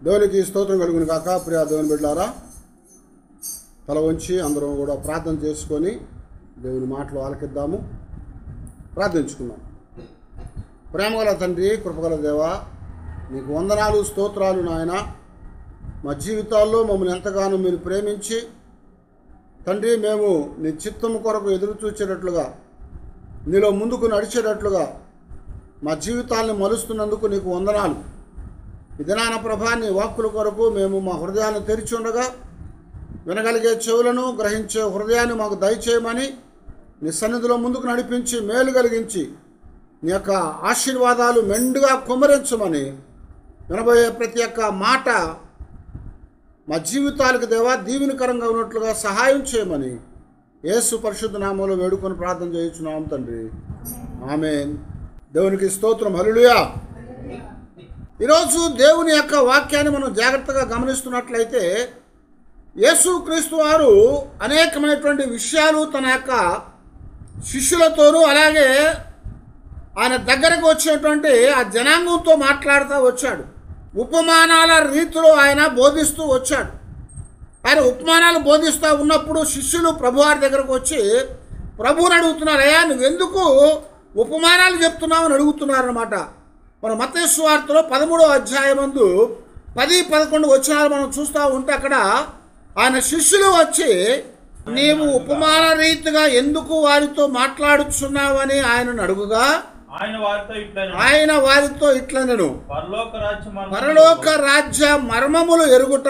దేవునికి స్తోత్రం కలుగును కాక. ప్రియ దేవుని బిడ్డలారా, తల వంచి అందరం కూడా ప్రార్థన చేసుకొని దేవుని మాటలు ఆలకిద్దాము, ప్రార్థించుకుందాం. ప్రేమగల తండ్రి, కృపగల దేవా, నీకు వందనాలు, స్తోత్రాలు నాయన. మా జీవితాల్లో మమ్మల్ని ఎంతగానో మీరు ప్రేమించి తండ్రి, మేము నీ చిత్తము కొరకు ఎదురు చూచేటట్లుగా, నీలో ముందుకు నడిచేటట్లుగా మా జీవితాలను మలుస్తున్నందుకు నీకు వందనాలు. ఈ దినాన ప్రభా, నీ వాక్కుల కొరకు మేము మా హృదయాన్ని తెరిచి ఉండగా వినగలిగే చెవులను, గ్రహించే హృదయాన్ని మాకు దయచేయమని నీ సన్నిధిలో ముందుకు నడిపించి మేలు కలిగించి నీ యొక్క ఆశీర్వాదాలు మెండుగా కుమ్మరించమని, వినబోయే ప్రతి ఒక్క మాట మా జీవితాలకు దేవా దీవెనకరంగా ఉన్నట్లుగా సహాయం చేయమని యేసు పరిశుద్ధ నామములో వేడుకొని ప్రార్థన చేయుచున్నాం తండ్రి, ఆమేన్. దేవునికి స్తోత్రం, హల్లెలూయా. ఈరోజు దేవుని యొక్క వాక్యాన్ని మనం జాగ్రత్తగా గమనిస్తున్నట్లయితే, యేసుక్రీస్తు వారు అనేకమైనటువంటి విషయాలు తన యొక్క శిష్యులతోనూ అలాగే ఆయన దగ్గరకు వచ్చినటువంటి ఆ జనాంగంతో మాట్లాడుతూ వచ్చాడు. ఉపమానాల రీతిలో ఆయన బోధిస్తూ వచ్చాడు. ఆయన ఉపమానాలు బోధిస్తూ ఉన్నప్పుడు శిష్యులు ప్రభువారి దగ్గరకు వచ్చి ప్రభువుని అడుగుతున్నారు, అయ్యా నువ్వెందుకు ఉపమానాలు చెప్తున్నావు అని అడుగుతున్నారన్నమాట. మన మత్తయి సువార్తలో 13వ అధ్యాయమందు 10-11 వచనాలు మనం చూస్తూ ఉంటే అక్కడ ఆయన శిష్యులు వచ్చి, నీవు ఉపమాన రీతిగా ఎందుకు వారితో మాట్లాడుచున్నావని ఆయనను అడుగుగా, ఆయన వారితో ఇట్లనెను, పరలోక రాజ్య మర్మములు ఎరుగుట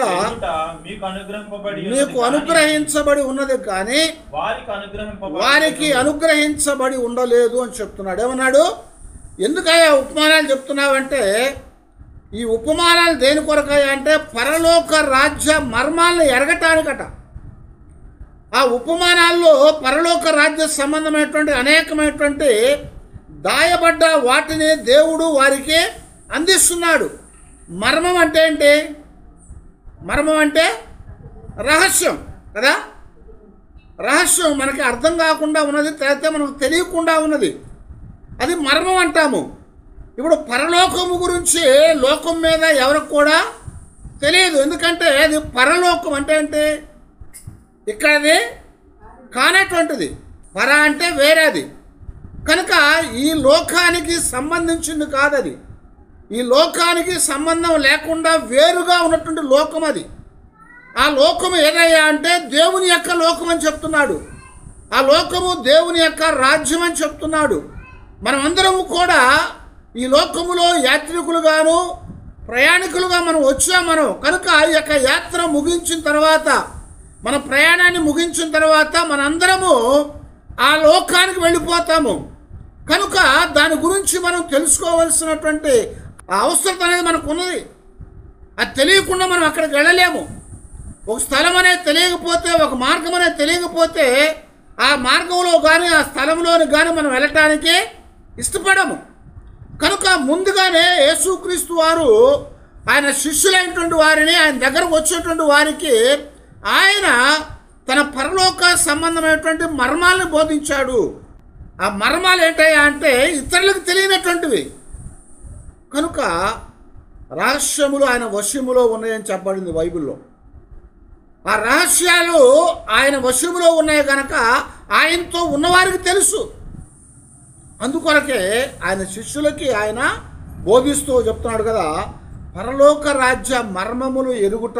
మీకు అనుగ్రహించబడి ఉన్నది కానీ వారికి అనుగ్రహించబడి ఉండలేదు అని చెప్తున్నాడు. ఏమన్నాడు? ఎందుకయ్యా ఉపమానాలు చెప్తున్నావంటే, ఈ ఉపమానాలు దేని కొరకయ్యా అంటే పరలోక రాజ్య మర్మాలను ఎరగటానికట. ఆ ఉపమానాల్లో పరలోక రాజ్య సంబంధమైనటువంటి అనేకమైనటువంటి దాయబడ్డ వాటిని దేవుడు వారికి అందిస్తున్నాడు. మర్మం అంటే ఏంటి? మర్మం అంటే రహస్యం కదా. రహస్యం మనకి అర్థం కాకుండా ఉన్నది, అయితే మనకు తెలియకుండా ఉన్నది, అది మర్మం అంటాము. ఇప్పుడు పరలోకము గురించి లోకం మీద ఎవరికి కూడా తెలియదు. ఎందుకంటే అది పరలోకం అంటే ఏంటి? ఇక్కడది కానటువంటిది. పర అంటే వేరేది కనుక ఈ లోకానికి సంబంధించింది కాదది. ఈ లోకానికి సంబంధం లేకుండా వేరుగా ఉన్నటువంటి లోకం అది. ఆ లోకము ఏదయ్యా అంటే దేవుని యొక్క లోకం అని చెప్తున్నాడు. ఆ లోకము దేవుని యొక్క రాజ్యం అని చెప్తున్నాడు. మనమందరము కూడా ఈ లోకములో యాత్రికులుగాను ప్రయాణికులుగా మనం వచ్చాం. కనుక ఈ యొక్క యాత్ర ముగించిన తర్వాత, మన ప్రయాణాన్ని ముగించిన తర్వాత మనందరము ఆ లోకానికి వెళ్ళిపోతాము. కనుక దాని గురించి మనం తెలుసుకోవాల్సినటువంటి అవసరం అనేది మనకు ఉన్నది. అది తెలియకుండా మనం అక్కడికి వెళ్ళలేము. ఒక స్థలం అనేది తెలియకపోతే, ఒక మార్గం అనేది తెలియకపోతే ఆ మార్గంలో కానీ ఆ స్థలంలోని కానీ మనం వెళ్ళటానికి ఇష్టపడము. కనుక ముందుగానే యేసుక్రీస్తు వారు ఆయన శిష్యులైనటువంటి వారిని, ఆయన దగ్గరకు వచ్చేటువంటి వారికి ఆయన తన పరలోక సంబంధమైనటువంటి మర్మాలను బోధించాడు. ఆ మర్మాలు ఏంటయ్యా అంటే ఇతరులకు తెలియనటువంటివి. కనుక రహస్యములు ఆయన వశములో ఉన్నాయని చెప్పబడింది బైబిల్లో. ఆ రహస్యాలు ఆయన వశములో ఉన్నాయి కనుక ఆయనతో ఉన్నవారికి తెలుసు. అందుకొరకే ఆయన శిష్యులకి ఆయన బోధిస్తూ చెప్తున్నాడు కదా, పరలోక రాజ్య మర్మములు ఎరుగుట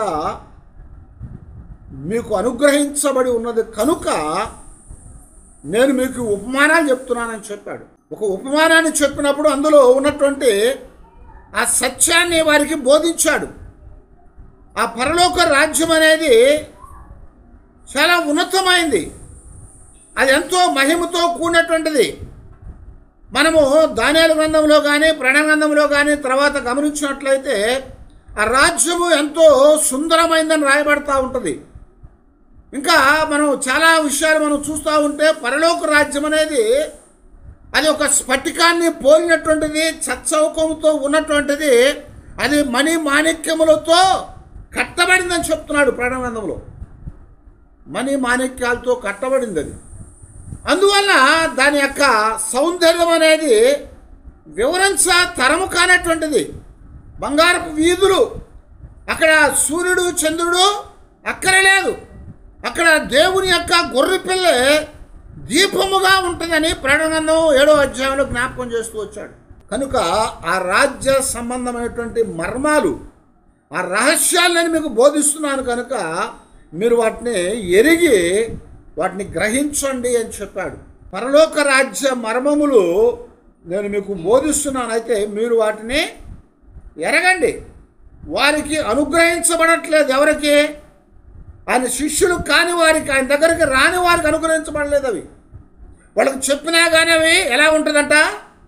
మీకు అనుగ్రహించబడి ఉన్నది కనుక నేను మీకు ఉపమానాలు చెప్తున్నానని చెప్పాడు. ఒక ఉపమానాన్ని చెప్పినప్పుడు అందులో ఉన్నటువంటి ఆ సత్యాన్ని వారికి బోధించాడు. ఆ పరలోక రాజ్యం అనేది చాలా ఉన్నతమైంది, అది ఎంతో మహిమతో కూడినటువంటిది. మనము దానియేలు గ్రంథంలో కానీ ప్రణయ గ్రంథంలో కానీ తర్వాత గమనించినట్లయితే ఆ రాజ్యము ఎంతో సుందరమైందని రాయబడతా ఉంటుంది. ఇంకా మనం చాలా విషయాలు మనం చూస్తూ ఉంటే పరలోక రాజ్యం అనేది అది ఒక స్ఫటికాన్ని పోలినటువంటిది, చచ్చౌకంతో ఉన్నటువంటిది, అది మణి మాణిక్యములతో కట్టబడిందని చెప్తున్నాడు ప్రణయ గ్రంథంలో. మణి మాణిక్యాలతో కట్టబడింది అది. అందువల్ల దాని యొక్క సౌందర్యం అనేది వివరించ తరము కానటువంటిది. బంగారపు వీధులు అక్కడ సూర్యుడు చంద్రుడు అక్కరలేదు. అక్కడ దేవుని యొక్క గొర్రె పిల్లే దీపముగా ఉంటుందని ప్రకటన 7వ అధ్యాయంలో జ్ఞాపకం చేస్తూ వచ్చాడు. కనుక ఆ రాజ్య సంబంధమైనటువంటి మర్మాలు, ఆ రహస్యాలు నేను మీకు బోధిస్తున్నాను కనుక మీరు వాటిని ఎరిగి వాటిని గ్రహించండి అని చెప్పాడు. పరలోక రాజ్య మర్మములు నేను మీకు బోధిస్తున్నాను, అయితే మీరు వాటిని ఎరగండి. వారికి అనుగ్రహించబడట్లేదు. ఎవరికి? ఆయన శిష్యులు కాని వారికి, ఆయన దగ్గరికి రాని వారికి అనుగ్రహించబడలేదు. అవి వాళ్ళకి చెప్పినా కానీ అవి ఎలా ఉంటుందంట,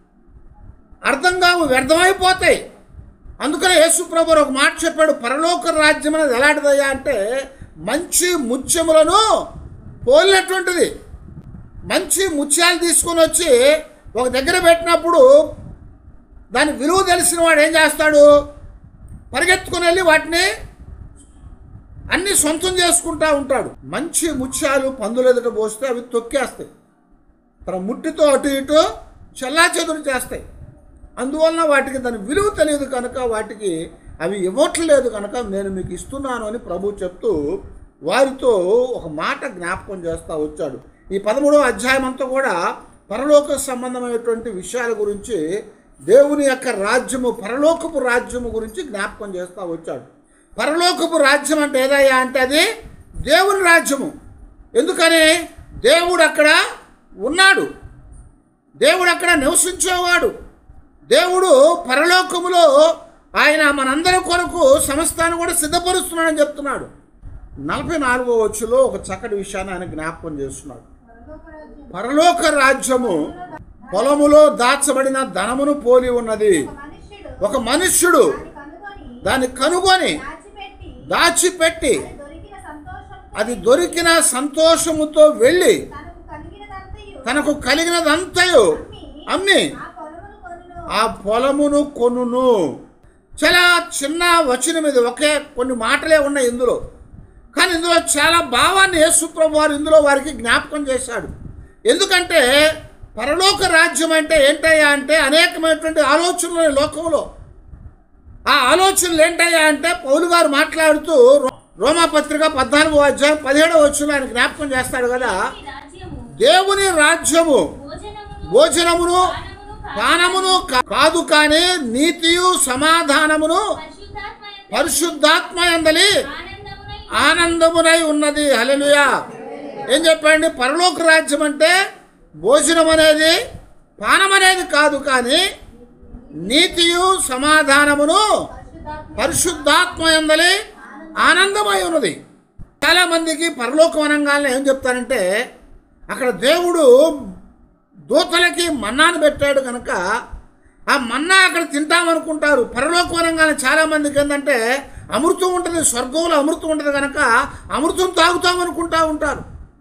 అర్థం కావు, వ్యర్థమైపోతాయి. అందుకనే యేసు ప్రభువు ఒక మాట చెప్పాడు, పరలోక రాజ్యం అనేది ఎలాంటిదయ్యా అంటే మంచి ముత్యములను పోలినటువంటిది. మంచి ముత్యాలు తీసుకొని వచ్చి ఒక దగ్గర పెట్టినప్పుడు దాని విలువ తెలిసిన వాడు ఏం చేస్తాడు, పరిగెత్తుకుని వెళ్ళి వాటిని అన్ని సొంతం చేసుకుంటూ ఉంటాడు. మంచి ముత్యాలు పందులు ఎదుట పోస్తే అవి తొక్కేస్తాయి, తన ముట్టితో అటు ఇటు చెల్లాచెదురు చేస్తాయి. అందువలన వాటికి దాని విలువ తెలియదు కనుక వాటికి అవి ఇవ్వట్లేదు కనుక నేను మీకు ఇస్తున్నాను అని ప్రభు చెప్తూ వారితో ఒక మాట జ్ఞాపకం చేస్తూ వచ్చాడు. ఈ 13వ అధ్యాయం అంతా కూడా పరలోక సంబంధమైనటువంటి విషయాల గురించి, దేవుని యొక్క రాజ్యము, పరలోకపు రాజ్యము గురించి జ్ఞాపకం చేస్తూ వచ్చాడు. పరలోకపు రాజ్యం అంటే ఏదయ్యా అంటే అది దేవుని రాజ్యము. ఎందుకని? దేవుడు అక్కడ ఉన్నాడు, దేవుడు అక్కడ నివసించేవాడు. దేవుడు పరలోకములో ఆయన మనందరి కొరకు సమస్తాన్ని కూడా సిద్ధపరుస్తున్నాడని చెప్తున్నాడు. 44వ వచనంలో ఒక చక్కటి విషయాన్ని ఆయన జ్ఞాపకం చేస్తున్నాడు. పరలోక రాజ్యము పొలములో దాచబడిన ధనమును పోలి ఉన్నది. ఒక మనుష్యుడు దాన్ని కనుగొని దాచిపెట్టి అది దొరికిన సంతోషముతో వెళ్ళి తనకు కలిగినదంతయు అమ్మి ఆ పొలమును కొనును. చాలా చిన్న వచనం ఇది, ఒకే కొన్ని మాటలే ఉన్నాయి ఇందులో, కానీ ఇందులో చాలా భావాన్ని యేసు ప్రభువు వారు ఇందులో వారికి జ్ఞాపకం చేశాడు. ఎందుకంటే పరలోక రాజ్యం అంటే ఏంటయ్యా అంటే అనేకమైనటువంటి ఆలోచనలు లోకంలో. ఆ ఆలోచనలు ఏంటయ్యా అంటే పౌలు గారు మాట్లాడుతూ రోమాపత్రిక 14వ అధ్యాయం 17వ వచనంలో ఆయన జ్ఞాపకం చేస్తాడు కదా, దేవుని రాజ్యము భోజనమును పానమును కాదు కానీ నీతియు సమాధానమును పరిశుద్ధాత్మ యందలి ఆనందమునై ఉన్నది. హల్లెలూయా. ఏం చెప్పండి? పరలోక రాజ్యం అంటే భోజనం అనేది పానం అనేది కాదు, కానీ నీతియు సమాధానమును పరిశుద్ధాత్మ యందలి ఆనందమై ఉన్నది. చాలామందికి పరలోకం అనగానే ఏం చెప్తారంటే అక్కడ దేవుడు దూతలకి మన్నాను పెట్టాడు కనుక ఆ మన్నా అక్కడ తింటామనుకుంటారు. పరలోకం అనగానే చాలామందికి ఏంటంటే అమృతం ఉంటుంది, స్వర్గంలో అమృతం ఉంటుంది కనుక అమృతం తాగుతామనుకుంటూ ఉంటారు.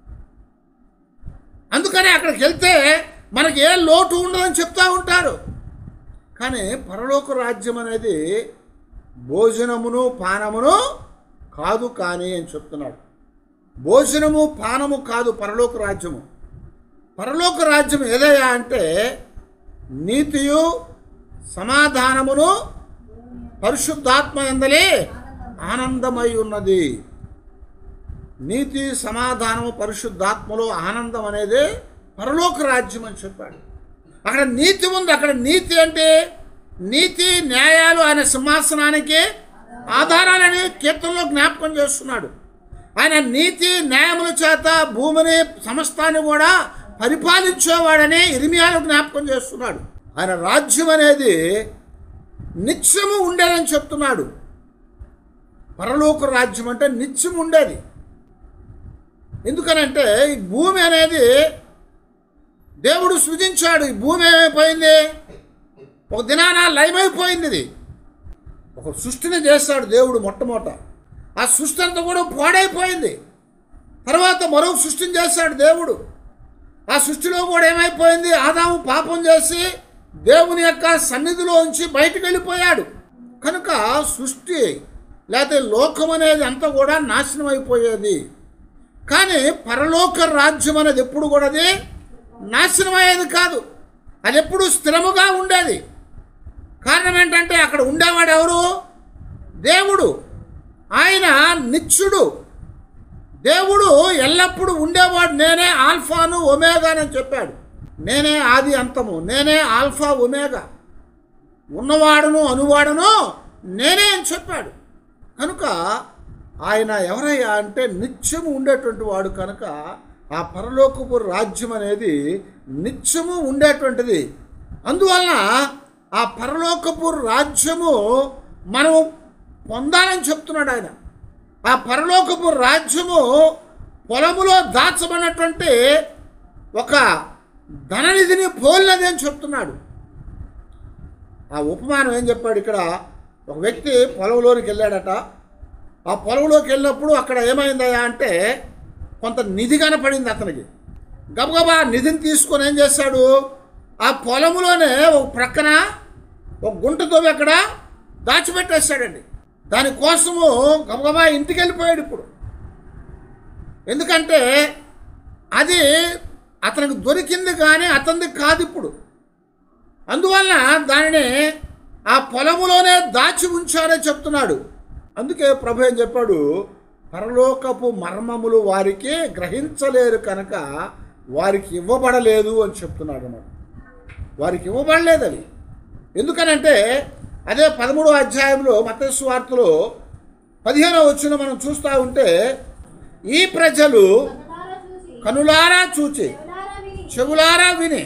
అందుకని అక్కడికి వెళ్తే మనకి ఏ లోటు ఉండదని చెప్తూ ఉంటారు. కానీ పరలోక రాజ్యం అనేది భోజనమును పానమును కాదు కానీ అని చెప్తున్నాడు. భోజనము పానము కాదు పరలోక రాజ్యము. పరలోక రాజ్యం ఏదయ్యా అంటే నీతియు సమాధానమును పరిశుద్ధాత్మ యందలి ఆనందమై ఉన్నది. నీతి సమాధానము పరిశుద్ధాత్మలో ఆనందం అనేది పరలోక రాజ్యం అని చెప్పాడు. అక్కడ నీతి ఉంది. అక్కడ నీతి అంటే నీతి న్యాయాలు ఆయన సింహాసనానికి ఆధారాలని కీర్తనలో జ్ఞాపకం చేస్తున్నాడు. ఆయన నీతి న్యాయముల చేత భూమిని సమస్తాన్ని కూడా పరిపాలించేవాడని ఇర్మియాలో జ్ఞాపకం చేస్తున్నాడు. ఆయన రాజ్యం అనేది నిత్యము ఉండేదని చెప్తున్నాడు. పరలోక రాజ్యం అంటే నిత్యం ఉండేది. ఎందుకనంటే ఈ భూమి అనేది దేవుడు సృజించాడు. ఈ భూమి ఏమైపోయింది? ఒక దినాన లయమైపోయింది. ఇది ఒక సృష్టిని చేస్తాడు దేవుడు మొట్టమొదట. ఆ సృష్టి అంతా కూడా పాడైపోయింది. తర్వాత మరో సృష్టిని చేస్తాడు దేవుడు. ఆ సృష్టిలో కూడా ఏమైపోయింది? ఆదాము పాపం చేసి దేవుని యొక్క సన్నిధిలో ఉంచి బయటకు వెళ్ళిపోయాడు కనుక సృష్టి లేకపోతే లోకం అనేది అంతా కూడా నాశనం అయిపోయేది. కానీ పరలోక రాజ్యం అనేది ఎప్పుడు కూడా అది నాశనం అయ్యేది కాదు, అది ఎప్పుడు స్థిరముగా ఉండేది. కారణం ఏంటంటే అక్కడ ఉండేవాడు ఎవరు? దేవుడు. ఆయన నిత్యుడు, దేవుడు ఎల్లప్పుడూ ఉండేవాడు. నేనే ఆల్ఫాను ఒమేగానని చెప్పాడు. నేనే ఆది అంతము, నేనే ఆల్ఫా ఒమేగా, ఉన్నవాడును అనువాడును నేనే అని చెప్పాడు. కనుక ఆయన ఎవరయ్యా అంటే నిత్యము ఉండేటువంటి వాడు. కనుక ఆ పరలోకపు రాజ్యం అనేది నిత్యము ఉండేటువంటిది. అందువలన ఆ పరలోకపు రాజ్యము మనం పొందాలని చెప్తున్నాడు ఆయన. ఆ పరలోకపు రాజ్యము పొలములో దాచబడినటువంటి ఒక ధననిధిని పోలినది అని చెప్తున్నాడు. ఆ ఉపమానం ఏం చెప్పాడు ఇక్కడ? ఒక వ్యక్తి పొలంలోనికి వెళ్ళాడట. ఆ పొలంలోకి వెళ్ళినప్పుడు అక్కడ ఏమైందయ్యా అంటే కొంత నిధి కనపడింది అతనికి. గబగబా నిధిని తీసుకొని ఏం చేశాడు? ఆ పొలంలోనే ఒక ప్రక్కన ఒక గుంట తవ్వి అక్కడ దాచిపెట్టేశాడండి. దానికోసము గబగబా ఇంటికి వెళ్ళిపోయాడు ఇప్పుడు. ఎందుకంటే అది అతనికి దొరికింది కానీ అతనిది కాదు ఇప్పుడు. అందువల్ల దానిని ఆ పొలములోనే దాచి ఉంచారని చెప్తున్నాడు. అందుకే ప్రభు ఏం చెప్పాడు? పరలోకపు మర్మములు వారికి గ్రహించలేరు కనుక వారికి ఇవ్వబడలేదు అని చెప్తున్నాడు అన్నమాట. వారికి ఇవ్వబడలేదు అది. ఎందుకనంటే అదే 13వ అధ్యాయంలో మత్తయి సువార్తలో 15వ వచనం మనం చూస్తూ ఉంటే, ఈ ప్రజలు కనులారా చూచి చెవులారా విని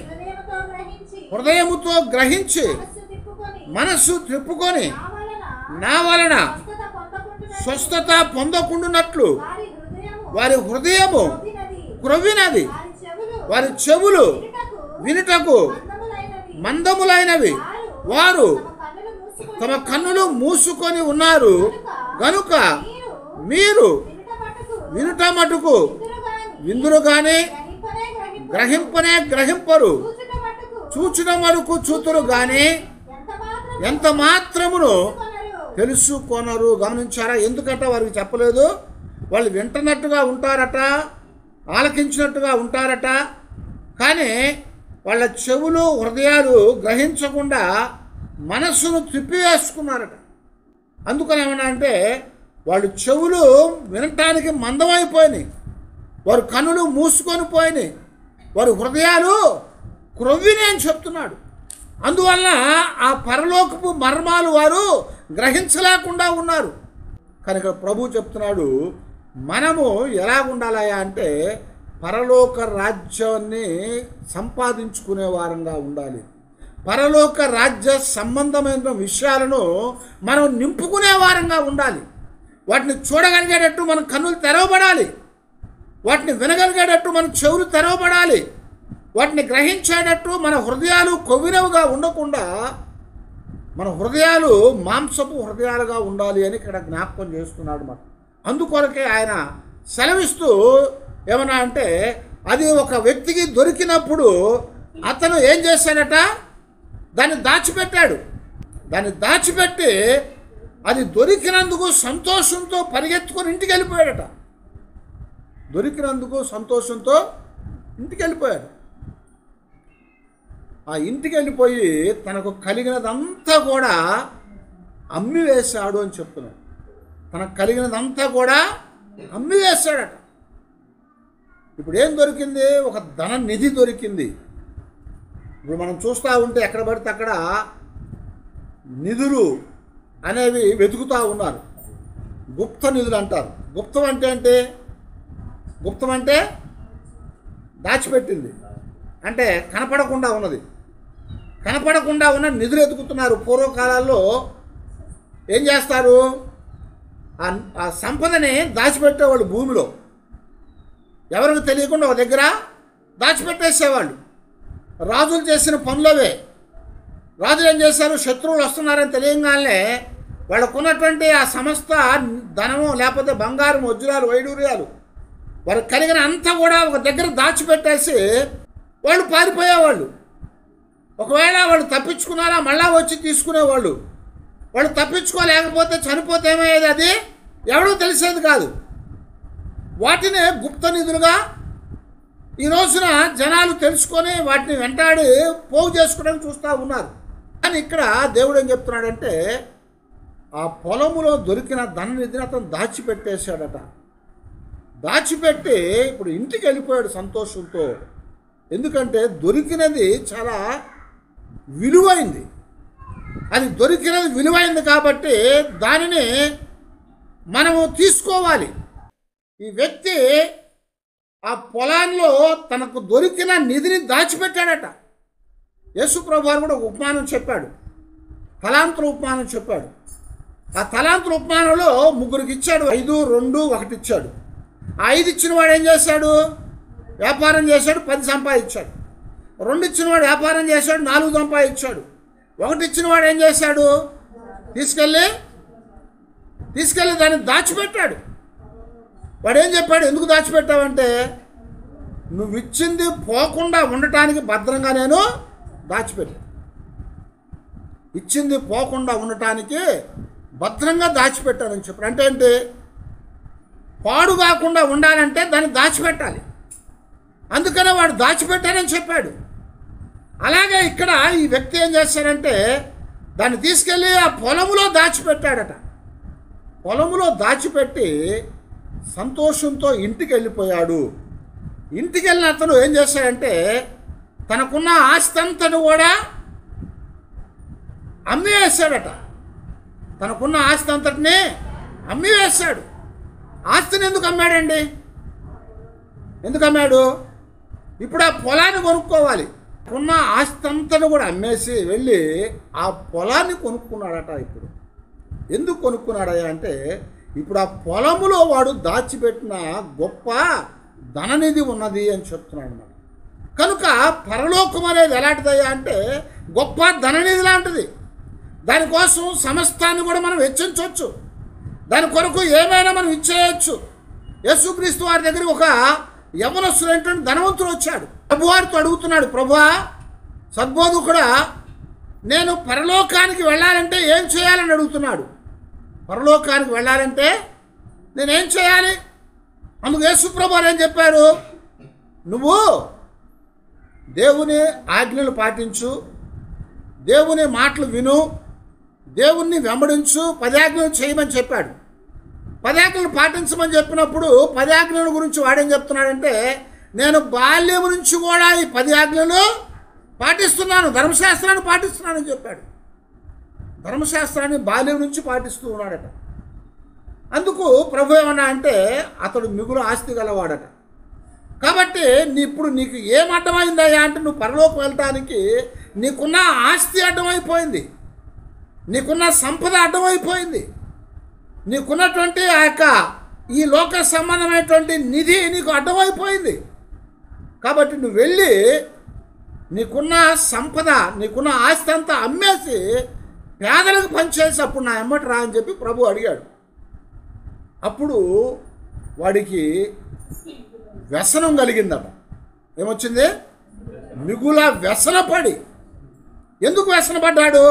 హృదయముతో గ్రహించి మనస్సు తిప్పుకొని నా వలన స్వస్థత పొందకుండునట్లు వారి హృదయము క్రొవ్వినది, వారి చెవులు వినుటకు మందములైనవి, వారు తమ కన్నులు మూసుకొని ఉన్నారు గనుక మీరు వినుట మటుకు విందురు గాని గ్రహింపనే గ్రహింపరు, చూచుట వరకు చూతురు గాని ఎంత మాత్రమును తెలుసుకొనరు. గమనించారా? ఎందుకంటే వారికి చెప్పలేదు. వాళ్ళు వింటున్నట్టుగా ఉంటారట, ఆలకించినట్టుగా ఉంటారట, కానీ వాళ్ళ చెవులు హృదయాలు గ్రహించకుండా మనస్సును తిప్పివేసుకున్నారట. అందుకని ఏమన్నా అంటే వాళ్ళు చెవులు వినటానికి మందమైపోయినాయి, వారు కన్నులు మూసుకొని పోయినాయి, వారి హృదయాలు క్రొవ్విని అని చెప్తున్నాడు. అందువల్ల ఆ పరలోకపు మర్మాలు వారు గ్రహించలేకుండా ఉన్నారు. కనుక ప్రభు చెప్తున్నాడు, మనము ఎలా ఉండాలయా అంటే పరలోక రాజ్యాన్ని సంపాదించుకునే వారంగా ఉండాలి. పరలోక రాజ్య సంబంధమైన విషయాలను మనం నింపుకునే వారంగా ఉండాలి. వాటిని చూడగలిగేటట్టు మన కన్నులు తెరవబడాలి, వాటిని వినగలిగేటట్టు మన చెవులు తెరవబడాలి, వాటిని గ్రహించేటట్టు మన హృదయాలు కొవ్వినవుగా ఉండకుండా మన హృదయాలు మాంసపు హృదయాలుగా ఉండాలి అని ఇక్కడ జ్ఞాపకం చేస్తున్నాడు. మనం అందుకొరకే ఆయన సెలవిస్తూ ఏమన్నా అంటే అది ఒక వ్యక్తికి దొరికినప్పుడు అతను ఏం చేశాడట? దాన్ని దాచిపెట్టాడు. దాన్ని దాచిపెట్టి అది దొరికినందుకు సంతోషంతో పరిగెత్తుకొని ఇంటికి వెళ్ళిపోయాడట. దొరికినందుకు సంతోషంతో ఇంటికి వెళ్ళిపోయాడు. ఆ ఇంటికి వెళ్ళిపోయి తనకు కలిగినదంతా కూడా అమ్మివేశాడు అని చెప్తున్నాడు. తనకు కలిగినదంతా కూడా అమ్మివేశాడట. ఇప్పుడు ఏం దొరికింది? ఒక ధన నిధి దొరికింది. ఇప్పుడు మనం చూస్తూ ఉంటే ఎక్కడ పడితే అక్కడ నిధులు అనేవి వెతుకుతూ ఉన్నారు. గుప్త నిధులు అంటారు. గుప్తం అంటే గుప్తం అంటే దాచిపెట్టింది, అంటే కనపడకుండా ఉన్నది. కనపడకుండా ఉన్న నిధులు ఎతుకుతున్నారు. పూర్వకాలాల్లో ఏం చేస్తారు? ఆ సంపదని దాచిపెట్టేవాళ్ళు భూమిలో. ఎవరికి తెలియకుండా ఒక దగ్గర దాచిపెట్టేసేవాళ్ళు. రాజులు చేసిన పనులవే. రాజులు ఏం చేశారు? శత్రువులు వస్తున్నారని తెలియగానే వాళ్ళకున్నటువంటి ఆ సమస్త ధనము లేకపోతే బంగారం, వజ్రాలు, వైడూర్యాలు వారికి కలిగిన అంతా కూడా ఒక దగ్గర దాచిపెట్టేసి వాళ్ళు పారిపోయేవాళ్ళు. ఒకవేళ వాళ్ళు తప్పించుకున్నారా మళ్ళా వచ్చి తీసుకునేవాళ్ళు. వాళ్ళు తప్పించుకోలేకపోతే చనిపోతే ఏమయ్యేది? అది ఎవడో తెలిసేది కాదు. వాటినే గుప్త నిధులుగా ఈ రోజున జనాలు తెలుసుకొని వాటిని వెంటాడి పోగు చేసుకోవడానికి చూస్తూ ఉన్నారు. కానీ ఇక్కడ దేవుడు ఏం చెప్తున్నాడంటే ఆ పొలములో దొరికిన ధననిధిని అతను దాచిపెట్టేశాడట. దాచిపెట్టి ఇప్పుడు ఇంటికి వెళ్ళిపోయాడు సంతోషంతో. ఎందుకంటే దొరికినది చాలా విలువైంది. అది దొరికినది విలువైంది కాబట్టి దానిని మనము తీసుకోవాలి. ఈ వ్యక్తి ఆ పొలాల్లో తనకు దొరికిన నిధిని దాచిపెట్టాడట. యేసు ప్రభువారు కూడా ఉపమానం చెప్పాడు, తలాంతుల ఉపమానం చెప్పాడు. ఆ తలాంతుల ఉపమానంలో ముగ్గురికి ఇచ్చాడు, 5, 2, 1 ఇచ్చాడు. ఆ 5 ఇచ్చిన వాడు ఏం చేశాడు? వ్యాపారం చేశాడు, 10 సంపాదించాడు. 2 ఇచ్చిన వాడు వ్యాపారం చేశాడు, 4 సంపాదించాడు. 1 ఇచ్చిన వాడు ఏం చేశాడు? తీసుకెళ్ళి దాన్ని దాచిపెట్టాడు. వాడు ఏం చెప్పాడు? ఎందుకు దాచిపెట్టావంటే, నువ్వు ఇచ్చింది పోకుండా ఉండటానికి భద్రంగా నేను దాచిపెట్టాను. ఇచ్చింది పోకుండా ఉండటానికి భద్రంగా దాచిపెట్టానని చెప్పాడు. అంటే ఏంటి? పాడు కాకుండా ఉండాలంటే దాన్ని దాచిపెట్టాలి. అందుకనే వాడు దాచిపెట్టానని చెప్పాడు. అలాగే ఇక్కడ ఈ వ్యక్తి ఏం చేశాడంటే దాన్ని తీసుకెళ్ళి ఆ పొలములో దాచిపెట్టాడట. పొలములో దాచిపెట్టి సంతోషంతో ఇంటికి వెళ్ళిపోయాడు. ఇంటికి వెళ్ళిన అతను ఏం చేశాడంటే తనకున్న ఆస్తి అంతను కూడా అమ్మివేశాడట. తనకున్న ఆస్తి అంతటిని అమ్మివేశాడు. ఆస్తిని ఎందుకు అమ్మాడండి? ఎందుకు అమ్మాడు? ఇప్పుడు ఆ పొలాన్ని కొనుక్కోవాలి. ఉన్న ఆస్తి అంతను కూడా అమ్మేసి వెళ్ళి ఆ పొలాన్ని కొనుక్కున్నాడట. ఇప్పుడు ఎందుకు కొనుక్కున్నాడయ్యా అంటే, ఇప్పుడు ఆ పొలములో వాడు దాచిపెట్టిన గొప్ప ధననిధి ఉన్నది అని చెప్తున్నాడు అన్నమాట. కనుక పరలోకం అనేది ఎలాంటిదయ్యా అంటే గొప్ప ధననిధి లాంటిది. దానికోసం సమస్తాన్ని కూడా మనం వెచ్చించవచ్చు. దాని కొరకు ఏమైనా మనం ఇచ్చేయచ్చు. యేసుక్రీస్తు వారి దగ్గరికి ఒక యవనస్తుడైనటువంటి ధనవంతుడు వచ్చాడు. ప్రభువారితో అడుగుతున్నాడు, ప్రభువా, సద్బోధకుడా, నేను పరలోకానికి వెళ్ళాలంటే ఏం చేయాలని అడుగుతున్నాడు. పరలోకానికి వెళ్ళాలంటే నేనేం చేయాలి? అందుకు యేసు ప్రభువారు ఏం చెప్పారు? నువ్వు దేవుని ఆజ్ఞలు పాటించు, దేవుని మాటలు విను, దేవుణ్ణి వెంబడించు, 10 ఆజ్ఞలు చేయమని చెప్పాడు. 10 ఆజ్ఞలు పాటించమని చెప్పినప్పుడు 10 ఆజ్ఞల గురించి వాడేం చెప్తున్నాడంటే, నేను బాల్యం నుంచి కూడా ఈ 10 ఆజ్ఞలు పాటిస్తున్నాను, ధర్మశాస్త్రాన్ని పాటిస్తున్నానని చెప్పాడు. ధర్మశాస్త్రాన్ని బాల్యం నుంచి పాటిస్తూ ఉన్నాడట. అందుకు ప్రభు ఏమన్నా అంటే అతడు మిగులు ఆస్తి గలవాడట. కాబట్టి ఇప్పుడు నీకు ఏం అడ్డమైందయ్యా అంటే, నువ్వు పరలోకి వెళ్ళటానికి నీకున్న ఆస్తి అడ్డమైపోయింది, నీకున్న సంపద అడ్డమైపోయింది, నీకున్నటువంటి ఆ యొక్క ఈ లోక సంబంధమైనటువంటి నిధి నీకు అడ్డమైపోయింది. కాబట్టి నువ్వు వెళ్ళి నీకున్న సంపద, నీకున్న ఆస్తి అంతా అమ్మేసి పేదలకు పనిచేసి అప్పుడు నా ఎమ్మటి రా అని చెప్పి ప్రభు అడిగాడు. అప్పుడు వాడికి వ్యసనం కలిగిందట. ఏమొచ్చింది? మిగుల వ్యసనపడి. ఎందుకు వ్యసనపడ్డాడు?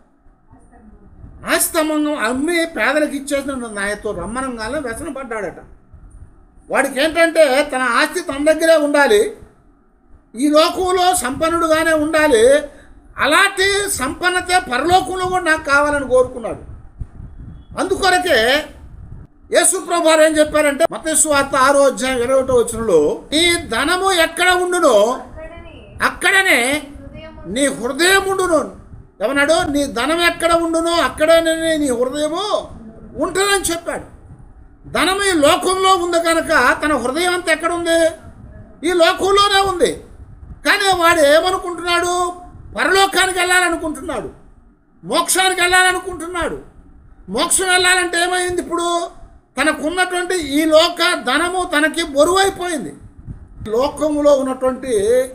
ఆస్తంభంగా అమ్మి పేదలకు ఇచ్చేసిన నాయతో రమ్మనంగానే వ్యసనపడ్డాడట. వాడికి ఏంటంటే తన ఆస్తి తన దగ్గరే ఉండాలి, ఈ లోకంలో సంపన్నుడుగానే ఉండాలి, అలాంటి సంపన్నతే పరలోకంలో కూడా నాకు కావాలని కోరుకున్నాడు. అందుకొరకే యేసు ప్రభువారు ఏం చెప్పారంటే మత్తయి సువార్త 6వ అధ్యాయం 21వ వచనంలో, నీ ధనము ఎక్కడ ఉండునో అక్కడనే నీ హృదయం ఉండును. ఏమన్నాడు? నీ ధనం ఎక్కడ ఉండునో అక్కడనే నీ హృదయము ఉంటుందని చెప్పాడు. ధనం ఈ లోకంలో ఉంది కనుక తన హృదయం అంతా ఎక్కడ ఉంది? ఈ లోకంలోనే ఉంది. కానీ వాడు ఏమనుకుంటున్నాడు? పరలోకానికి వెళ్ళాలనుకుంటున్నాడు, మోక్షానికి వెళ్ళాలనుకుంటున్నాడు. మోక్షం వెళ్ళాలంటే ఏమైంది? ఇప్పుడు తనకున్నటువంటి ఈ లోక ధనము తనకి బరువు అయిపోయింది. లోకంలో ఉన్నటువంటి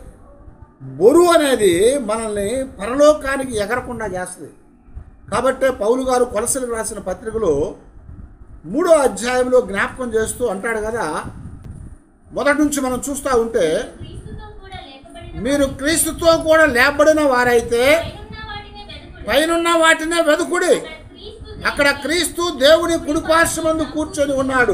బరువు అనేది మనల్ని పరలోకానికి ఎగరకుండా చేస్తుంది. కాబట్టే పౌలు గారు కొలసలకు రాసిన పత్రికలో 3వ అధ్యాయంలో జ్ఞాపకం చేస్తూ అంటాడు కదా, మొదటి నుంచి మనం చూస్తూ ఉంటే, మీరు క్రీస్తుతో కూడా లేపబడిన వారైతే పైనున్న వాటినే వెదుకుడి, అక్కడ క్రీస్తు దేవుని కుడిపార్శ్వమందు కూర్చొని ఉన్నాడు.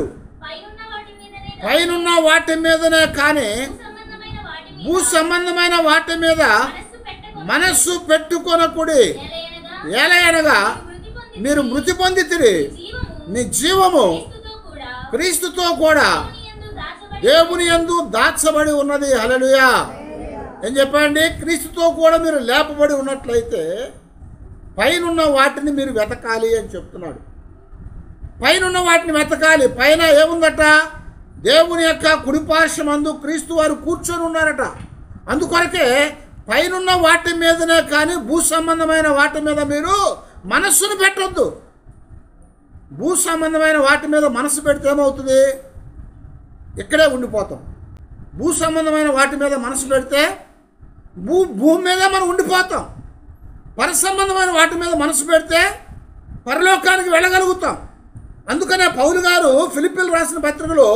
పైనున్న వాటి మీదనే కానీ భూ సంబంధమైన వాటి మీద మనస్సు పెట్టుకొనకుడి. ఏలయనగా మీరు మృతి పొందితిరి, మీ జీవము క్రీస్తుతో కూడా దేవుని యందు దాచబడి ఉన్నది. హల్లెలూయా. ఏం చెప్పండి? క్రీస్తుతో కూడా మీరు లేపబడి ఉన్నట్లయితే పైనున్న వాటిని మీరు వెతకాలి అని చెప్తున్నాడు. పైనున్న వాటిని వెతకాలి. పైన ఏముందట? దేవుని యొక్క కుడిపార్శ్వమందు క్రీస్తు వారు కూర్చొని ఉన్నారట. అందుకొరకే పైనున్న వాటి మీదనే కానీ భూ సంబంధమైన వాటి మీద మీరు మనస్సును పెట్టొద్దు. భూ సంబంధమైన వాటి మీద మనసు పెడితే ఏమవుతుంది? ఇక్కడే ఉండిపోతాం. భూ సంబంధమైన వాటి మీద మనసు పెడితే భూమి మీద మనం ఉండిపోతాం. పర సంబంధమైన వాటి మీద మనసు పెడితే పరలోకానికి వెళ్ళగలుగుతాం. అందుకనే పౌలు గారు ఫిలిప్పీలు రాసిన పత్రికలో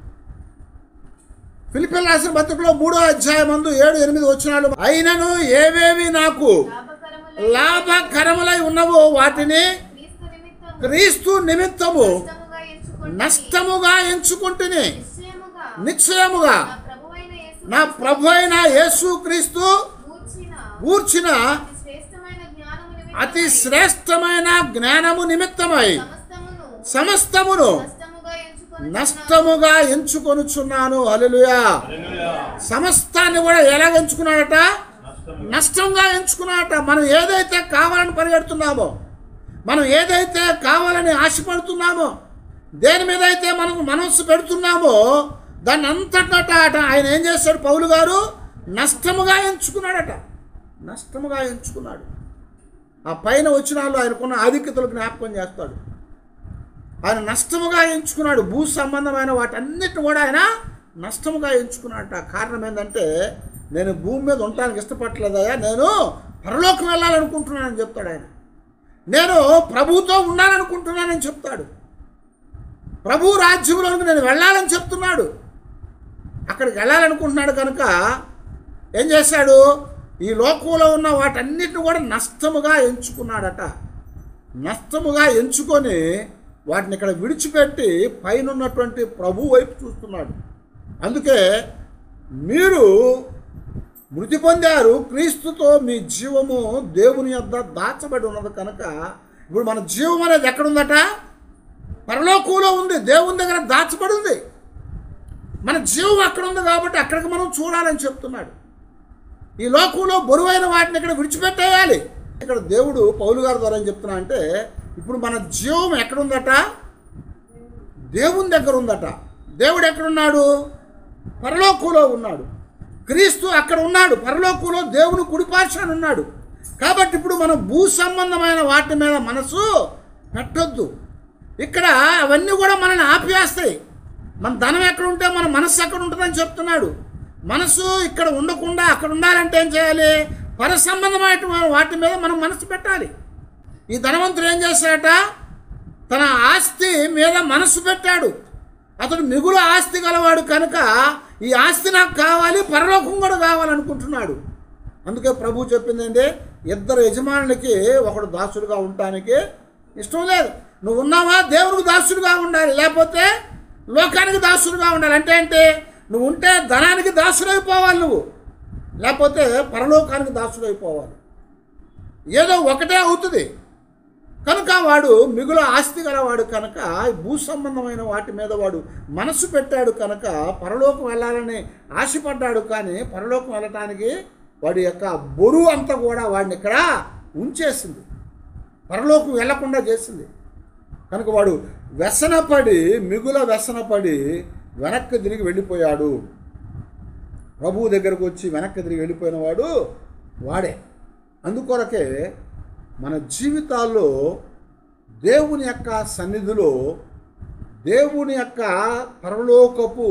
3వ అధ్యాయమందు 7-8 వచనాలు, అయినను ఏవేవి నాకు లాభకరములై ఉన్నవో వాటిని క్రీస్తు నిమిత్తము నష్టముగా ఎంచుకుంటుని నిశ్చయముగా నా ప్రభు అయిన యేసు క్రీస్తు గూర్చిన అతి శ్రేష్టమైన జ్ఞానము నిమిత్తమై సమస్తమును నష్టముగా ఎంచుకొనుచున్నాను. హల్లెలూయా. సమస్తాన్ని కూడా ఎలాగ ఎంచుకున్నాడట? నష్టంగా ఎంచుకున్నాడట. మనం ఏదైతే కావాలని పరిగెడుతున్నామో, మనం ఏదైతే కావాలని ఆశపడుతున్నామో, దేని మీద అయితే మనకు మనస్సు పెడుతున్నామో దాన్ని అంతటా ఆయన ఏం చేస్తాడు? పౌలు గారు నష్టముగా ఎంచుకున్నాడట. నష్టముగా ఎంచుకున్నాడు. ఆ పైన వచనాల్లో ఆయనకున్న ఆధిక్యతలు జ్ఞాపకం చేస్తాడు. ఆయన నష్టముగా ఎంచుకున్నాడు. భూ సంబంధమైన వాటన్నిటిని కూడా ఆయన నష్టముగా ఎంచుకున్నాడట. కారణం ఏంటంటే, నేను భూమి మీద ఉండటానికి ఇష్టపడలేదయ్యా, నేను పరలోకం వెళ్ళాలనుకుంటున్నానని చెప్తాడు ఆయన. నేను ప్రభువుతో ఉండాలనుకుంటున్నానని చెప్తాడు. ప్రభు రాజ్యంలోనికి నేను వెళ్ళాలని చెప్తున్నాడు. అక్కడికి వెళ్ళాలనుకుంటున్నాడు కనుక ఏం చేశాడు? ఈ లోకంలో ఉన్న వాటన్నిటిని కూడా నష్టముగా ఎంచుకున్నాడట. నష్టముగా ఎంచుకొని వాటిని ఇక్కడ విడిచిపెట్టి పైన ఉన్నటువంటి ప్రభు వైపు చూస్తున్నాడు. అందుకే మీరు మృతి పొందారు, క్రీస్తుతో మీ జీవము దేవుని యొద్ద దాచబడి ఉన్నది కనుక ఇప్పుడు మన జీవం అనేది ఎక్కడుందట? పరలోకంలో ఉంది. దేవుని దగ్గర దాచబడి ఉంది. మన జీవం అక్కడ ఉంది కాబట్టి అక్కడికి మనం చూడాలని చెప్తున్నాడు. ఈ లోకంలో బరువైన వాటిని ఇక్కడ విడిచిపెట్టేయాలి. ఇక్కడ దేవుడు పౌలు గారి ద్వారా ఏం చెప్తున్నా అంటే, ఇప్పుడు మన జీవం ఎక్కడుందట? దేవుని దగ్గర ఉందట. దేవుడు ఎక్కడున్నాడు? పరలోకంలో ఉన్నాడు. క్రీస్తు అక్కడ ఉన్నాడు. పరలోకంలో దేవుని కుడిపార్శ్వాన ఉన్నాడు. కాబట్టి ఇప్పుడు మనం భూ సంబంధమైన వాటి మీద మనసు పెట్టొద్దు. ఇక్కడ అవన్నీ కూడా మనల్ని ఆపివేస్తాయి. మన ధనం ఎక్కడ ఉంటే మన మనస్సు ఎక్కడ ఉంటుందని చెప్తున్నాడు. మనసు ఇక్కడ ఉండకుండా అక్కడ ఉండాలంటే ఏం చేయాలి? పర సంబంధమైన వాటి మీద మనం మనసు పెట్టాలి. ఈ ధనవంతుడు ఏం చేశాడట? తన ఆస్తి మీద మనసు పెట్టాడు. అతడు మిగులు ఆస్తి గలవాడు కనుక ఈ ఆస్తి నాకు కావాలి, పరలోకం కూడా కావాలనుకుంటున్నాడు. అందుకే ప్రభు చెప్పిందండి, ఇద్దరు యజమానులకి ఒకడు దాసుడుగా ఉండటానికి ఇష్టం లేదు. నువ్వు ఉన్నావా? దేవునికి దాసుడుగా ఉండాలి, లేకపోతే లోకానికి దాసుడుగా ఉండాలి. అంటే నువ్వు ఉంటే ధనానికి దాసుడైపోవాలి, నువ్వు లేకపోతే పరలోకానికి దాసుడైపోవాలి. ఏదో ఒకటే అవుతుంది. కనుక వాడు మిగులు ఆస్తి గలవాడు కనుక భూ సంబంధమైన వాటి మీద వాడు మనసు పెట్టాడు కనుక పరలోకం వెళ్ళాలని ఆశపడ్డాడు. కానీ పరలోకం వెళ్ళటానికి వాడి యొక్క బరువు అంతా కూడా వాడిని ఇక్కడ ఉంచేసింది, పరలోకం వెళ్లకుండా చేసింది. కనుక వాడు మిగుల వ్యసనపడి వెనక్కి తిరిగి వెళ్ళిపోయాడు. ప్రభువు దగ్గరకు వచ్చి వెనక్కి తిరిగి వెళ్ళిపోయిన వాడు వాడే. అందుకొరకే మన జీవితాల్లో దేవుని యొక్క సన్నిధిలో దేవుని యొక్క పరలోకపు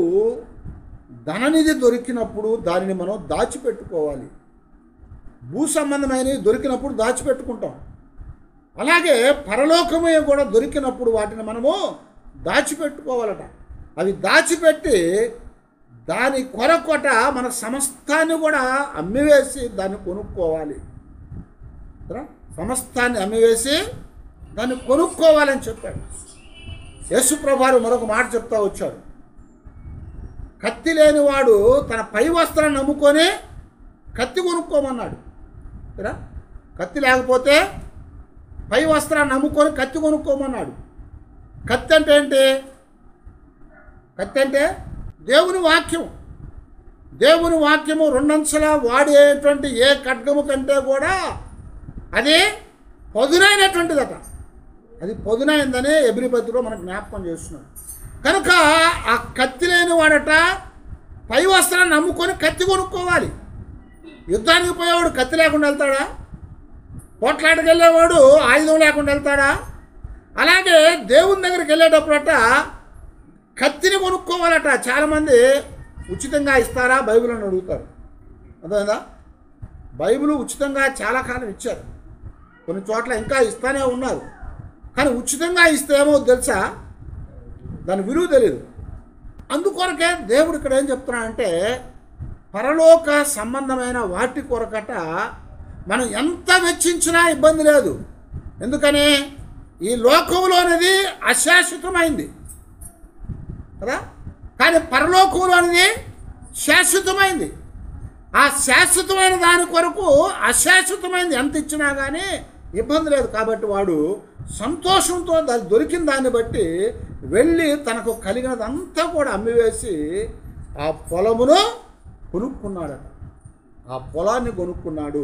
ధననిధి దొరికినప్పుడు దానిని మనం దాచిపెట్టుకోవాలి. భూ సంబంధమైనవి దొరికినప్పుడు దాచిపెట్టుకుంటాం. అలాగే పరలోకమే కూడా దొరికినప్పుడు వాటిని మనము దాచిపెట్టుకోవాలట. అవి దాచిపెట్టి దాని కొరకొట మన సమస్తాన్ని కూడా అమ్మివేసి దాన్ని కొనుక్కోవాలి. సమస్తాన్ని అమ్మివేసి దాన్ని కొనుక్కోవాలని చెప్పాడు. యేసు ప్రభువు మరొక మాట చెప్తా వచ్చాడు, కత్తి లేనివాడు తన పై వస్త్రాన్ని నమ్ముకొని కత్తి కొనుక్కోమన్నాడు. కత్తి లేకపోతే పై వస్త్రాన్ని అమ్ముకొని కత్తి కొనుక్కోమన్నాడు. కత్తి అంటే ఏంటి? కత్తి అంటే దేవుని వాక్యం. దేవుని వాక్యము రెండంచెల వాడేటువంటి ఏ ఖడ్గము కంటే కూడా అది పదునైనటువంటిదట. అది పదునైందని ఎబ్రీ పత్రికలో మనకు జ్ఞాపకం చేస్తున్నాడు. కనుక ఆ కత్తి లేని వాడట పై వస్త్రాన్ని నమ్ముకొని కత్తి కొనుక్కోవాలి. యుద్ధానికి పోయేవాడు కత్తి లేకుండా వెళ్తాడా? పోట్లాడికి వెళ్ళేవాడు ఆయుధం లేకుండా వెళ్తాడా? అలాగే దేవుని దగ్గరికి వెళ్ళేటప్పుడట కత్తిని కొనుక్కోవాలట. చాలామంది ఉచితంగా ఇస్తారా బైబిల్ అని అడుగుతారు. అర్థమైందా? బైబిల్ ఉచితంగా చాలా కాలం ఇచ్చారు, కొన్ని చోట్ల ఇంకా ఇస్తానే ఉన్నారు. కానీ ఉచితంగా ఇస్తే ఏమో తెలుసా, దాని విలువ తెలియదు. అందుకొరకే దేవుడు ఇక్కడ ఏం చెప్తున్నాడంటే పరలోక సంబంధమైన వాటి కొరకట మనం ఎంత వెచ్చించినా ఇబ్బంది లేదు. ఎందుకని ఈ లోకంలోనిది అశాశ్వతమైంది కదా, కానీ పరలోకంలోనిది శాశ్వతమైంది. ఆ శాశ్వతమైన దాని కొరకు అశాశ్వతమైనది ఎంత ఇచ్చినా కానీ ఇబ్బంది లేదు. కాబట్టి వాడు సంతోషంతో దొరికిన దాన్ని బట్టి వెళ్ళి తనకు కలిగినదంతా కూడా అమ్మివేసి ఆ పొలమును కొనుక్కున్నాడట. ఆ పొలాన్ని కొనుక్కున్నాడు.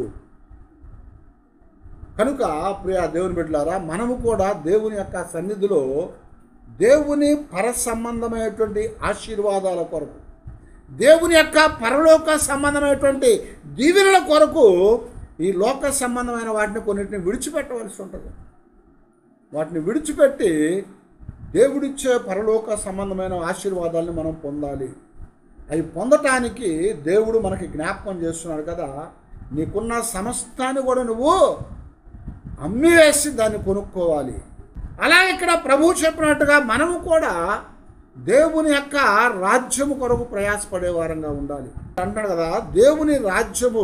కనుక ప్రియ దేవుని బిడ్డలారా, మనము కూడా దేవుని యొక్క సన్నిధిలో దేవుని పర సంబంధమైనటువంటి ఆశీర్వాదాల కొరకు, దేవుని యొక్క పరలోక సంబంధమైనటువంటి దీవెనల కొరకు ఈ లోక సంబంధమైన వాటిని కొన్నిటిని విడిచిపెట్టవలసి ఉంటుంది. వాటిని విడిచిపెట్టి దేవుడిచ్చే పరలోక సంబంధమైన ఆశీర్వాదాలను మనం పొందాలి. అవి పొందటానికి దేవుడు మనకి జ్ఞాపకం చేస్తున్నాడు కదా, నీకున్న సమస్తాన్ని కూడా నువ్వు అమ్మివేసి దాన్ని కొనుక్కోవాలి. అలా ఇక్కడ ప్రభువు చెప్పినట్టుగా మనము కూడా దేవుని యొక్క రాజ్యము కొరకు ప్రయాసపడే వారంగా ఉండాలి. అంటాడు కదా, దేవుని రాజ్యము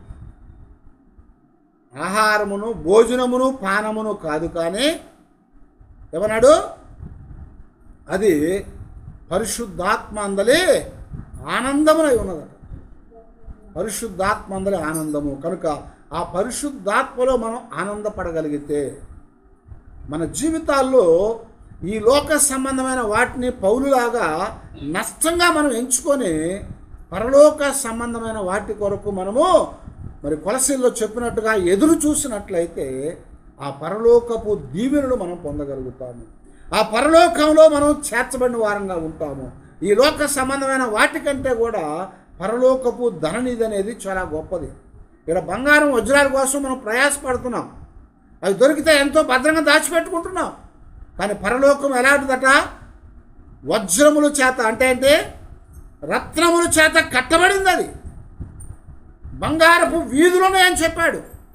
ఆహారమును భోజనమును పానమును కాదు, కానీ ఏమన్నాడు, అది పరిశుద్ధాత్మ అందలి ఆనందమునై ఉన్నదట. పరిశుద్ధాత్మ అందలి ఆనందము. కనుక ఆ పరిశుద్ధాత్మలో మనం ఆనందపడగలిగితే మన జీవితాల్లో ఈ లోక సంబంధమైన వాటిని పౌలులాగా నష్టంగా మనం ఎంచుకొని పరలోక సంబంధమైన వాటి కొరకు మనము మరి కొలసీల్లో చెప్పినట్టుగా ఎదురు చూసినట్లయితే ఆ పరలోకపు దీవెనలు మనం పొందగలుగుతాము. ఆ పరలోకంలో మనం చేర్చబడిన వారంగా ఉంటాము. ఈ లోక సంబంధమైన వాటికంటే కూడా పరలోకపు ధననిధి అనేది చాలా గొప్పది. ఇక్కడ బంగారం వజ్రాల కోసం మనం ప్రయాసపడుతున్నాం, అవి దొరికితే ఎంతో భద్రంగా దాచిపెట్టుకుంటున్నాం. కానీ పరలోకం ఎలాంటిదట, వజ్రముల చేత అంటే రత్నముల చేత కట్టబడింది. అది బంగారపు వీధులునే అని చెప్పాడు,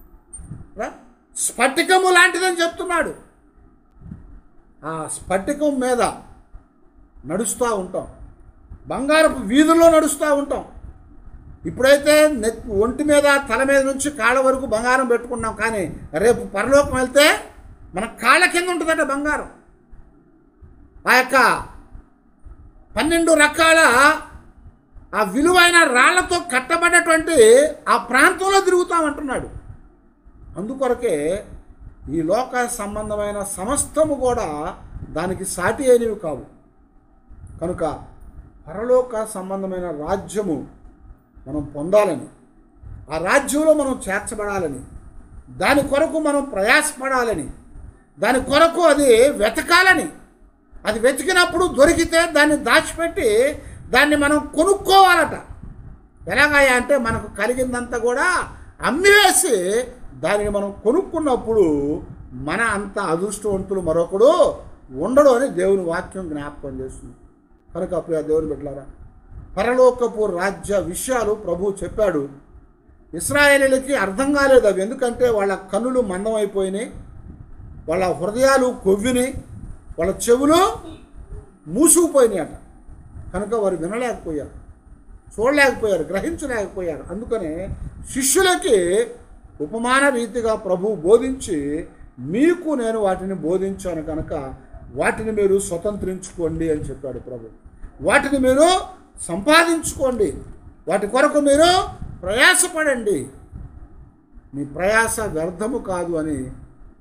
స్ఫటికము లాంటిదని చెప్తున్నాడు. ఆ స్ఫటికం మీద నడుస్తూ ఉంటాం, బంగారపు వీధుల్లో నడుస్తూ ఉంటాం. ఇప్పుడైతే ఒంటి మీద తల మీద నుంచి కాళ్ళ వరకు బంగారం పెట్టుకున్నాం, కానీ రేపు పరలోకం వెళ్తే మన కాళ్ళ కింద ఉంటుందట బంగారం. ఆ యొక్క 12 రకాల ఆ విలువైన రాళ్లతో కట్టబడ్డటువంటి ఆ ప్రాంతంలో తిరుగుతామంటున్నాడు. అందుకొరకే ఈ లోక సంబంధమైన సమస్తము కూడా దానికి సాటి అయినవి కావు. కనుక పరలోక సంబంధమైన రాజ్యము మనం పొందాలని, ఆ రాజ్యంలో మనం చేర్చబడాలని, దాని కొరకు మనం ప్రయాసపడాలని, దాని కొరకు అది వెతకాలని, అది వెతికినప్పుడు దొరికితే దాన్ని దాచిపెట్టి దాన్ని మనం కొనుక్కోవాలట. ఎలాగాయ అంటే మనకు కలిగిందంతా కూడా అమ్మివేసి దానిని మనం కొనుక్కున్నప్పుడు మన అంత అదృష్టవంతులు మరొకడు ఉండడు అని దేవుని వాక్యం జ్ఞాపకం చేస్తుంది. కనుక ప్రియ దేవుని బిడ్డలారా, పరలోకపు రాజ్య విషయాలు ప్రభువు చెప్పాడు. ఇశ్రాయేలీయులకి అర్థం కాలేదు అవి, ఎందుకంటే వాళ్ళ కన్నులు మందమైపోయినాయి, వాళ్ళ హృదయాలు కొవ్విని, వాళ్ళ చెవులు మూసుకుపోయినాయి అట. కనుక వారు వినలేకపోయారు, చూడలేకపోయారు, గ్రహించలేకపోయారు. అందుకనే శిష్యులకి ఉపమాన రీతిగా ప్రభువు బోధించి, మీకు నేను వాటిని బోధించాను కనుక వాటిని మీరు స్వతంత్రించుకోండి అని చెప్పాడు ప్రభు. వాటిని మీరు సంపాదించుకోండి, వాటి కొరకు మీరు ప్రయాసపడండి, మీ ప్రయాస వ్యర్థము కాదు అని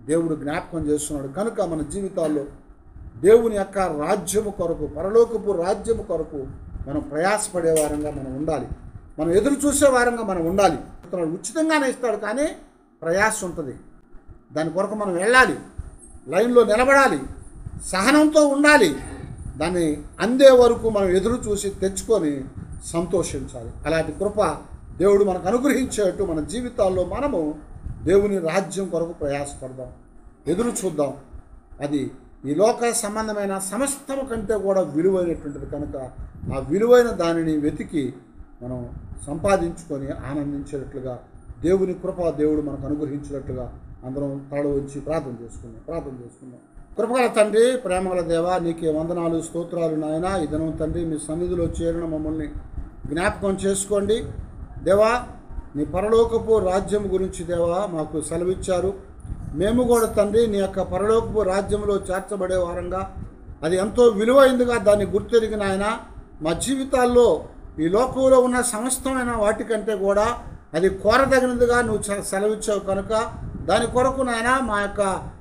దేవుడు జ్ఞాపకం చేస్తున్నాడు. కనుక మన జీవితాల్లో దేవుని యొక్క రాజ్యము కొరకు, పరలోకపు రాజ్యము కొరకు మనం ప్రయాసపడే వారంగా మనం ఉండాలి. మనం ఎదురు చూసే వారంగా మనం ఉండాలి. ఉచితంగానే ఇస్తాడు, కానీ ప్రయాస ఉంటుంది. దాని కొరకు మనం వెళ్ళాలి, లైన్లో నిలబడాలి, సహనంతో ఉండాలి. దాన్ని అందే వరకు మనం ఎదురు చూసి తెచ్చుకొని సంతోషించాలి. అలాంటి కృప దేవుడు మనకు అనుగ్రహించేట్టు మన జీవితాల్లో మనము దేవుని రాజ్యం కొరకు ప్రయాసపడదాం, ఎదురు చూద్దాం. అది ఈ లోక సంబంధమైన సమస్తము కంటే కూడా విలువైనటువంటిది కనుక ఆ విలువైన దానిని వెతికి మనం సంపాదించుకొని ఆనందించేటట్లుగా దేవుని కృప దేవుడు మనకు అనుగ్రహించినట్లుగా అందరం తల వచ్చి ప్రార్థన చేసుకుందాం. కృపగల తండ్రి, ప్రేమగల దేవా, నీకే వందనాలు, స్తోత్రాలు నాయన. ఈ దినం తండ్రి మీ సన్నిధిలో చేరిన మమ్మల్ని జ్ఞాపకం చేసుకోండి దేవా. నీ పరలోకపు రాజ్యం గురించి దేవా మాకు సెలవిచ్చారు. మేము కూడా తండ్రి నీ యొక్క పరలోకపు రాజ్యంలో చేర్చబడే వారంగా, అది ఎంతో విలువైందిగా దాన్ని గుర్తెరిగిన ఆయన మా జీవితాల్లో ఈ లోకంలో ఉన్న సమస్తమైన వాటికంటే కూడా అది కోరదగినదిగా నువ్వు సెలవిచ్చావు కనుక దాని కొరకు నాయన మా యొక్క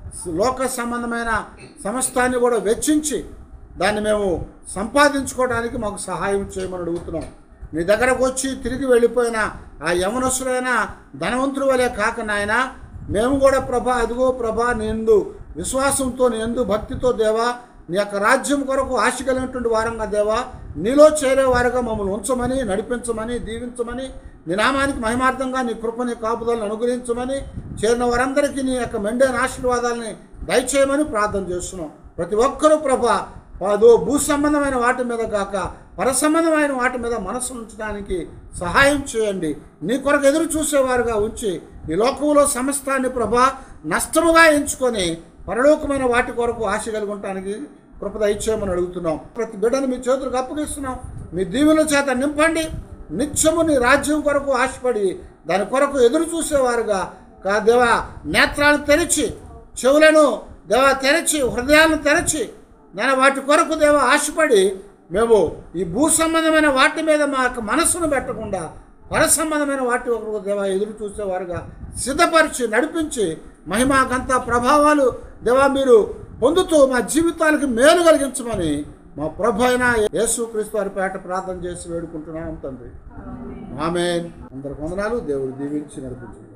లోక సంబంధమైన సమస్తాన్ని కూడా వెచ్చించి దాన్ని మేము సంపాదించుకోవడానికి మాకు సహాయం చేయమని అడుగుతున్నాం. నీ దగ్గరకు వచ్చి తిరిగి వెళ్ళిపోయిన ఆ యవనస్తులైన ధనవంతుల వలె కాక నాయన, మేము కూడా ప్రభా, అదిగో ప్రభా, నీ యందు విశ్వాసంతో, నీ యందు భక్తితో దేవా, నీ యొక్క రాజ్యం కొరకు ఆశ కలిగినటువంటి వారంగా దేవా, నీలో చేరే వారుగా మమ్మల్ని ఉంచమని, నడిపించమని, దీవించమని, నీ నామానికి మహిమార్థంగా నీ కృపని కాపుదలను అనుగ్రహించమని, చేరిన వారందరికీ నీ యొక్క మెండైన ఆశీర్వాదాలని దయచేయమని ప్రార్థన చేస్తున్నాం. ప్రతి ఒక్కరూ ప్రభా భూ సంబంధమైన వాటి మీద కాక పర సంబంధమైన వాటి మీద మనసు ఉంచడానికి సహాయం చేయండి. నీ కొరకు ఎదురు చూసేవారుగా ఉంచి ఈ లోకంలో సమస్తాన్ని ప్రభా నష్టముగా ఎంచుకొని పరలోకమైన వాటి కొరకు ఆశ కలిగి ఉండటానికి కృప దయచేయమని అడుగుతున్నాం. ప్రతి బిడ్డను మీ చేతులకు అప్పగిస్తున్నాం. మీ దీవెనల చేత నింపండి. నిత్యము నీ రాజ్యం కొరకు ఆశపడి దాని కొరకు ఎదురు చూసేవారుగా దేవా, నేత్రాలను తెరిచి, చెవులను దేవా తెరచి, హృదయాలను తెరచి నేను వాటి కొరకు దేవా ఆశపడి మేము ఈ భూ సంబంధమైన వాటి మీద మా యొక్క మనస్సును పెట్టకుండా పర సంబంధమైన వాటి ఒకరు దేవా ఎదురు చూసేవారుగా సిద్ధపరిచి నడిపించి మహిమా గంత ప్రభావాలు దేవా మీరు పొందుతూ మా జీవితాలకు మేలు కలిగించమని మా ప్రభు అయిన యేసుక్రీస్తు వారి పేట ప్రార్థన చేసి వేడుకుంటున్నాం తండ్రి. ఆమేన్. అందరికి వందనాలు. దేవుడు దీవించి నడిపించు.